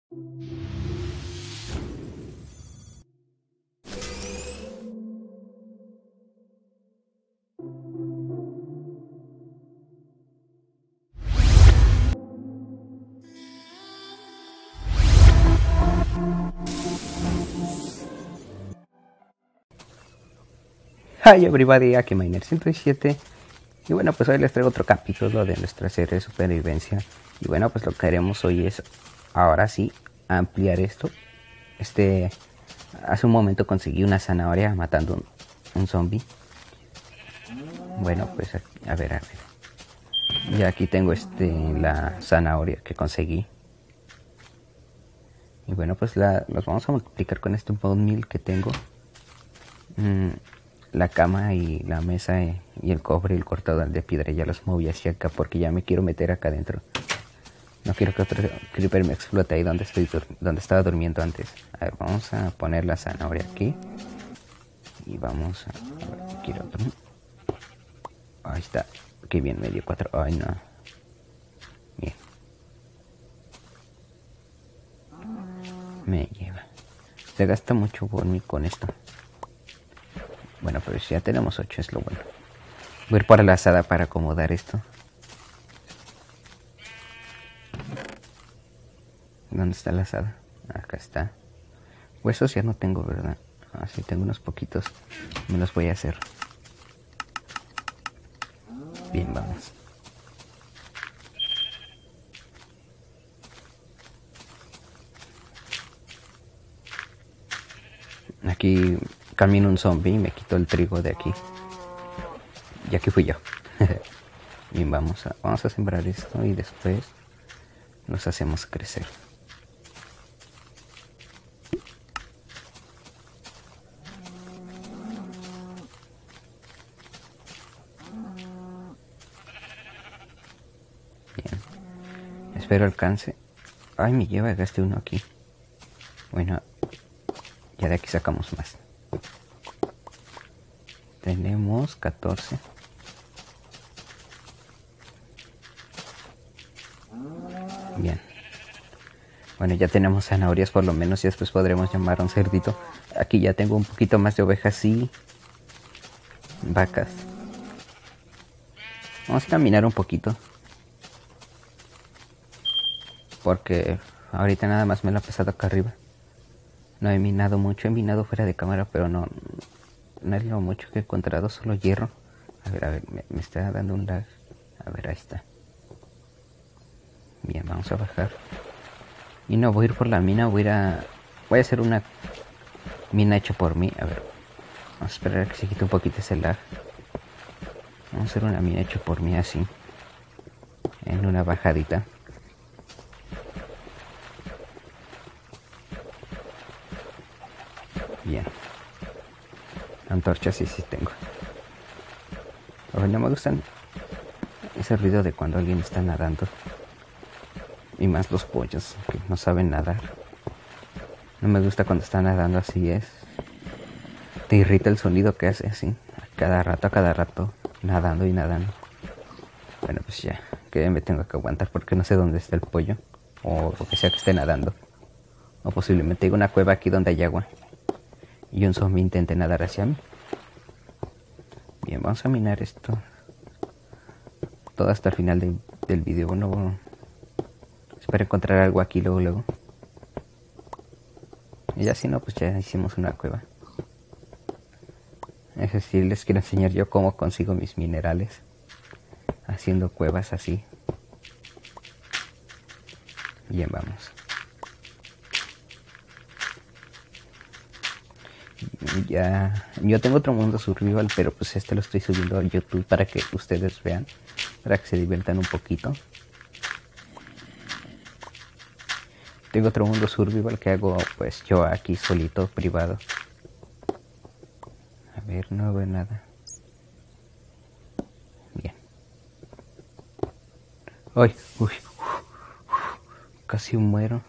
Hi everybody, aquí Miner107. Y bueno, pues hoy les traigo otro capítulo de nuestra serie de supervivencia. Y bueno, pues lo que haremos hoy es, ahora sí, ampliar esto. Hace un momento conseguí una zanahoria matando un zombie. Bueno, pues a ver. Y aquí tengo la zanahoria que conseguí. Y bueno, pues los vamos a multiplicar con este bone meal que tengo. La cama y la mesa y el cobre y el cortador de piedra ya los moví hacia acá porque ya me quiero meter acá adentro. No quiero que otro creeper me explote ahí donde estaba durmiendo antes. A ver, vamos a poner la zanahoria aquí. Y vamos a ver, quiero otro. Ahí está. Qué bien, me dio 4. Ay, no. Bien. Me lleva. Se gasta mucho bone con esto. Bueno, pero ya tenemos 8, es lo bueno. Voy a ir por la asada para acomodar esto. ¿Dónde está la asada? Acá está. Huesos ya no tengo, ¿verdad? Sí, tengo unos poquitos. Me los voy a hacer. Bien, vamos. Aquí camino un zombie y me quito el trigo de aquí. Y aquí fui yo. Bien, vamos a sembrar esto y después los hacemos crecer. Bien. Espero alcance. Ay, me lleva, gasté uno aquí. Bueno, ya de aquí sacamos más. Tenemos 14. Bien. Bueno, ya tenemos zanahorias por lo menos y después podremos llamar a un cerdito. Aquí ya tengo un poquito más de ovejas y vacas. Vamos a caminar un poquito. Porque ahorita nada más me lo he pasado acá arriba. No he minado mucho, he minado fuera de cámara, pero no es lo mucho que he encontrado, solo hierro. A ver, me está dando un lag. A ver, ahí está. Bien, vamos a bajar. Y no voy a ir por la mina, voy a hacer una mina hecha por mí. A ver, vamos a esperar a que se quite un poquito ese lag. Vamos a hacer una mina hecha por mí así. En una bajadita. Bien. Antorchas sí tengo. A ver, no me gustan ese ruido de cuando alguien está nadando. Y más los pollos que no saben nadar. No me gusta cuando están nadando así es. Te irrita el sonido que hace así. A cada rato. Nadando y nadando. Bueno, pues ya. Que me tengo que aguantar porque no sé dónde está el pollo. O lo que sea que esté nadando. O posiblemente hay una cueva aquí donde hay agua. Y un zombie intente nadar hacia mí. Bien, vamos a minar esto. Todo hasta el final del video. Bueno, espero encontrar algo aquí luego. Y ya si no, pues ya hicimos una cueva. Es decir, les quiero enseñar yo cómo consigo mis minerales. Haciendo cuevas así. Bien, vamos. Ya, yo tengo otro mundo survival, pero pues lo estoy subiendo a YouTube para que ustedes vean. Para que se diviertan un poquito. Tengo otro mundo survival que hago pues yo aquí solito, privado. A ver, no veo nada. Bien. Uy, casi muero.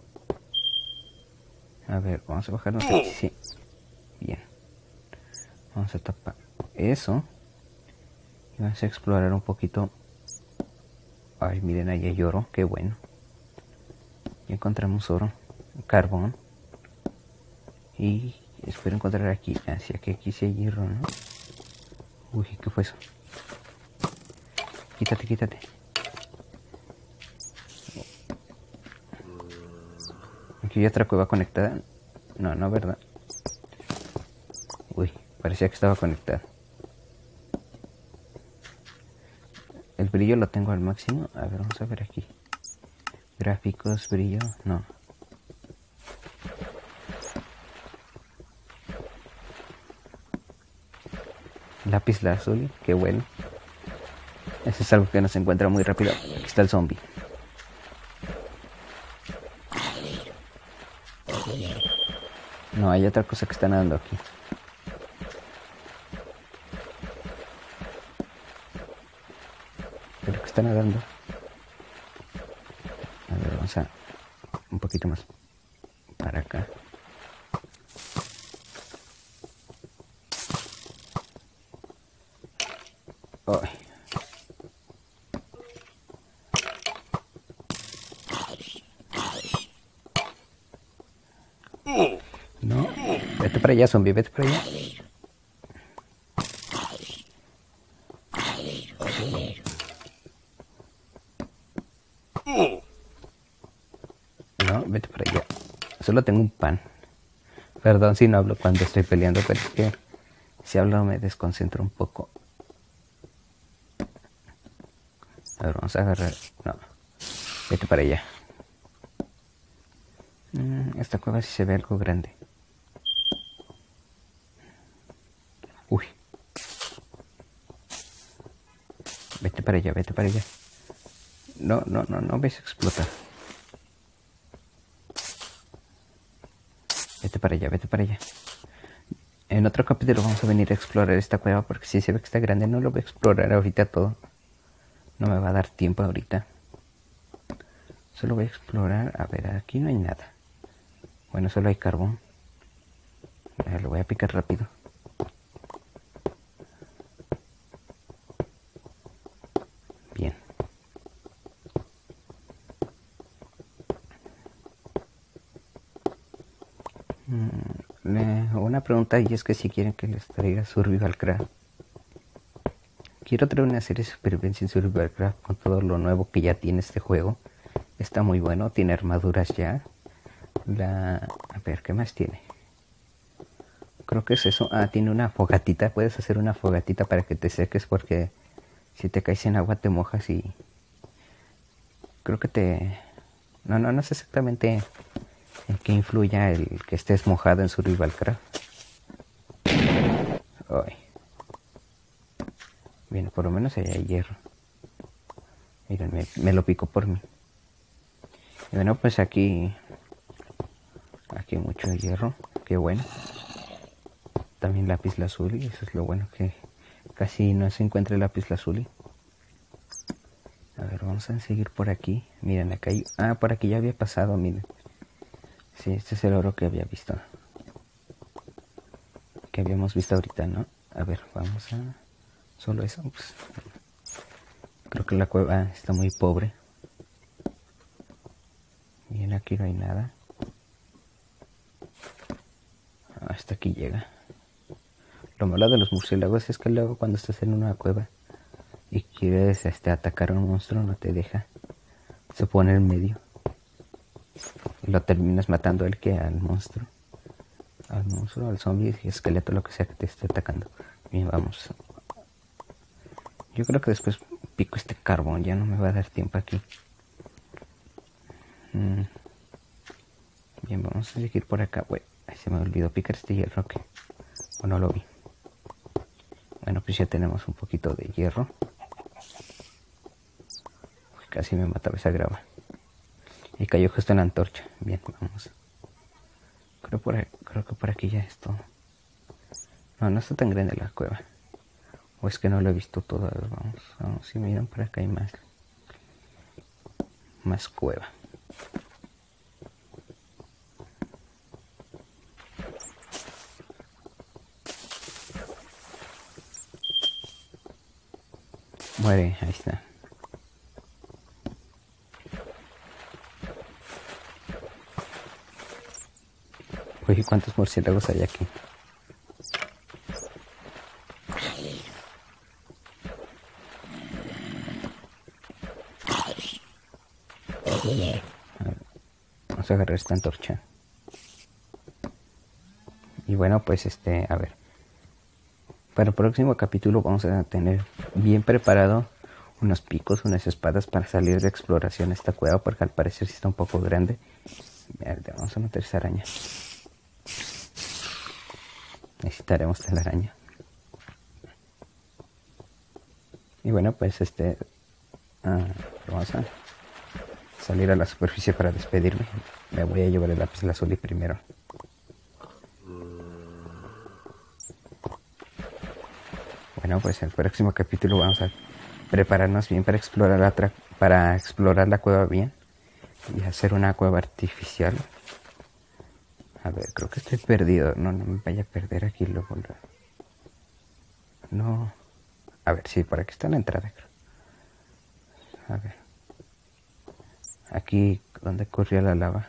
A ver, vamos a bajarnos aquí, sí. Bien. Vamos a tapar eso. Y vamos a explorar un poquito. Ay, miren, ahí hay oro, qué bueno. Ya encontramos oro, carbón. Y espero encontrar aquí, hacia que aquí sí hay hierro, ¿no? Uy, ¿qué fue eso? Quítate, quítate. Aquí hay otra cueva conectada. No, no, ¿verdad? Uy, parecía que estaba conectada. El brillo lo tengo al máximo. A ver, vamos a ver aquí. Gráficos, brillo, no. Lápiz lazuli, qué bueno. Eso es algo que no se encuentra muy rápido. Aquí está el zombie. No, hay otra cosa que está nadando aquí. Creo que está nadando. A ver, vamos a un poquito más para acá. Ay. No, vete para allá, zombie, vete para allá. No, vete para allá. Solo tengo un pan. Perdón si no hablo cuando estoy peleando, pero es que si hablo me desconcentro un poco. A ver, vamos a agarrar. No, vete para allá. Esta cueva sí se ve algo grande. Uy. Vete para allá, vete para allá. No, no, no, no ves explotar. Vete para allá, vete para allá. En otro capítulo vamos a venir a explorar esta cueva porque si se ve que está grande no lo voy a explorar ahorita todo. No me va a dar tiempo ahorita. Solo voy a explorar. A ver, aquí no hay nada. Bueno, solo hay carbón. Lo voy a picar rápido. Bien. Una pregunta y es que si quieren que les traiga Survival Craft. Quiero traer una serie de supervivencia en Survival Craft con todo lo nuevo que ya tiene este juego. Está muy bueno, tiene armaduras ya. A ver, ¿qué más tiene? Creo que es eso. Ah, tiene una fogatita. Puedes hacer una fogatita para que te seques porque si te caes en agua te mojas y... Creo que te... No sé exactamente en qué influya el que estés mojado en Survival Craft. Ay. Bien, por lo menos ahí hay hierro. Miren, me lo pico por mí. Y bueno, pues aquí hay mucho hierro. Qué bueno. También lápiz lazuli. Eso es lo bueno, que casi no se encuentra el lápiz lazuli. A ver, vamos a seguir por aquí. Miren, acá hay... Ah, por aquí ya había pasado, miren. Sí, este es el oro que había visto. Que habíamos visto ahorita, ¿no? A ver, vamos a... Solo eso, pues... Creo que la cueva está muy pobre. Bien, aquí no hay nada. Hasta aquí llega. Lo malo de los murciélagos es que luego cuando estás en una cueva y quieres atacar a un monstruo no te deja. Se pone en medio. Y lo terminas matando él que al monstruo. Al monstruo, al zombie, esqueleto, lo que sea que te esté atacando. Bien, vamos. Yo creo que después pico este carbón, ya no me va a dar tiempo aquí. Bien, vamos a seguir por acá. Bueno, se me olvidó picar este hierro que... O no lo vi. Bueno, pues ya tenemos un poquito de hierro. Uy, casi me mataba esa grava. Y cayó justo en la antorcha. Bien, vamos. Creo que por aquí ya es todo. No está tan grande la cueva. O es que no lo he visto todo. A ver, vamos. Si miran por acá hay más. Más cueva. Muere, ahí está. Oye, ¿cuántos murciélagos hay aquí? Vamos a agarrar esta antorcha. Y bueno, pues a ver. Para el próximo capítulo vamos a tener bien preparado unos picos, unas espadas para salir de exploración a esta cueva, porque al parecer sí está un poco grande. Vamos a meter esa araña. Necesitaremos telaraña. Y bueno, pues vamos a salir a la superficie para despedirme. Me voy a llevar el lápiz lazuli primero. Bueno, pues en el próximo capítulo vamos a prepararnos bien para explorar la cueva bien y hacer una cueva artificial. A ver, creo que estoy perdido. No me vaya a perder aquí luego. No. A ver, sí, por aquí está la entrada. A ver. Aquí, ¿dónde corría la lava?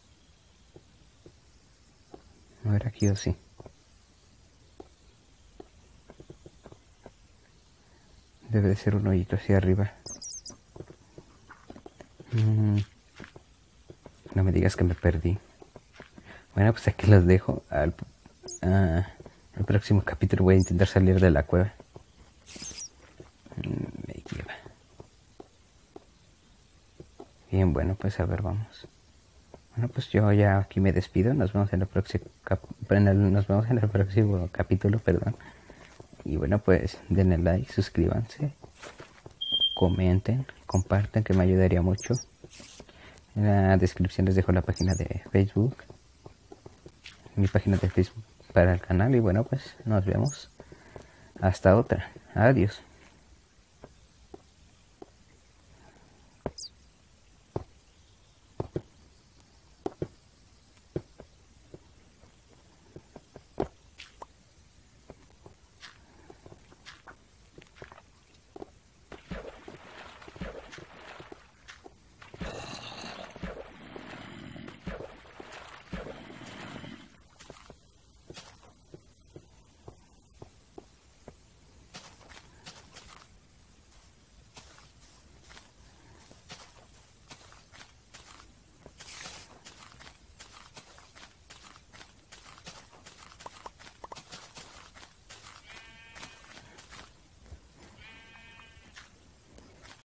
No era aquí o sí. Debe de ser un hoyito hacia arriba. No me digas que me perdí. Bueno, pues aquí los dejo. Al próximo capítulo voy a intentar salir de la cueva. Me lleva. Bien, bueno, pues a ver, vamos. Bueno, pues yo ya aquí me despido. Nos vemos en el próximo capítulo, perdón. Y bueno, pues denle like, suscríbanse, comenten, compartan, que me ayudaría mucho. En la descripción les dejo la página de Facebook, mi página de Facebook para el canal. Y bueno, pues nos vemos hasta otra. Adiós.